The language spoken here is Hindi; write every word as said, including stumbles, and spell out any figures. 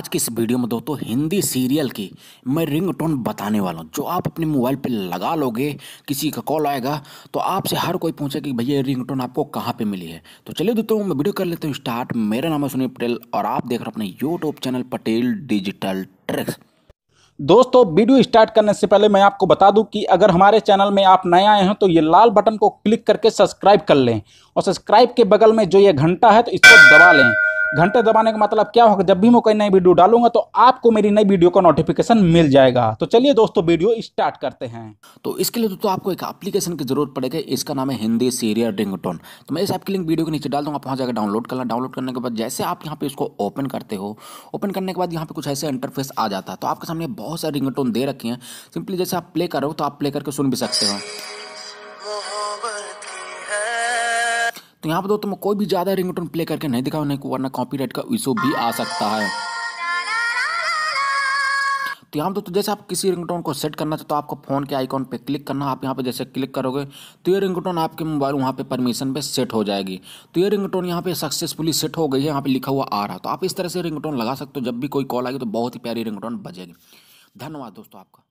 आज की इस वीडियो में दोस्तों हिंदी सीरियल की मैं रिंगटोन बताने वाला हूँ जो आप अपने मोबाइल पे लगा लोगे। किसी का कॉल आएगा तो आपसे हर कोई पूछे कि भैया ये रिंगटोन आपको कहाँ पे मिली है। तो चलिए दोस्तों मैं वीडियो कर लेता हूँ स्टार्ट। मेरा नाम है सुनील पटेल और आप देख रहे हो अपने YouTube channel Patel digital tricks. दोस्तों वीडियो स्टार्ट करने से पहले मैं आपको बता दूं कि अगर हमारे चैनल में आप नए आए हैं तो ये लाल बटन को क्लिक करके सब्सक्राइब कर लें और सब्सक्राइब के बगल में जो ये घंटा है तो इसको दबा लें। घंटे दबाने का मतलब क्या होगा, जब भी मैं कोई नई वीडियो डालूंगा तो आपको मेरी नई वीडियो का नोटिफिकेशन मिल जाएगा। तो चलिए दोस्तों वीडियो स्टार्ट करते हैं। तो इसके लिए दोस्तों आपको एक एप्लीकेशन की जरूरत पड़ेगी। इसका नाम है हिंदी सीरियल रिंगटोन। तो मैं इस ऐप की लिंक वीडियो के नीचे डाल दूंगा, आप वहाँ जाकर डाउनलोड करना। डाउनलोड करने के बाद जैसे आप यहाँ पे इसको ओपन करते हो, ओपन करने के बाद यहाँ पे कुछ ऐसे इंटरफेस आ जाता है। तो आपके सामने बहुत सारे रिंगटोन दे रखे हैं। सिंपली जैसे आप प्ले करो तो आप प्ले करके सुन भी सकते हो। तो यहाँ पर दोस्तों मैं कोई भी ज़्यादा रिंगटोन प्ले करके नहीं दिखाऊँ, नहीं वरना कॉपीराइट का इशू भी आ सकता है। तो यहाँ पर दोस्तों जैसे आप किसी रिंगटोन को सेट करना चाहते तो आपको फ़ोन के आइकॉन पे क्लिक करना। आप यहाँ पे जैसे क्लिक करोगे तो ये रिंगटोन आपके मोबाइल वहाँ पे परमिशन पे सेट हो जाएगी। तो ये रिंगटोन यहाँ पे सक्सेसफुली सेट हो गई है, यहाँ पे लिखा हुआ आ रहा। तो आप इस तरह से रिंगटोन लगा सकते हो, जब भी कोई कॉल आएगी तो बहुत ही प्यारी रिंगटोन बजेगी। धन्यवाद दोस्तों आपका।